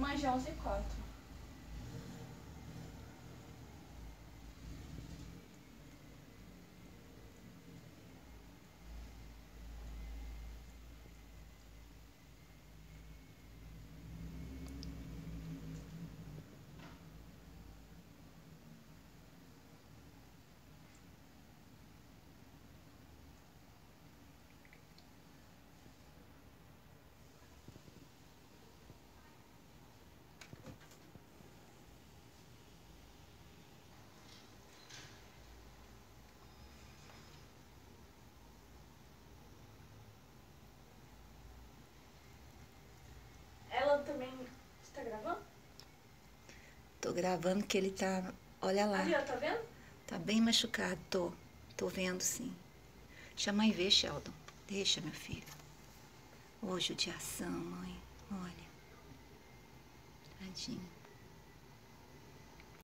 mais de 11h04. Ela também... Você tá gravando? Tô gravando que ele tá... Olha lá. Ali, ó, tá vendo? Tá bem machucado, tô. Tô vendo, sim. Deixa a mãe ver, Sheldon. Deixa, meu filho. Ô, judiação, mãe. Olha. Tadinho.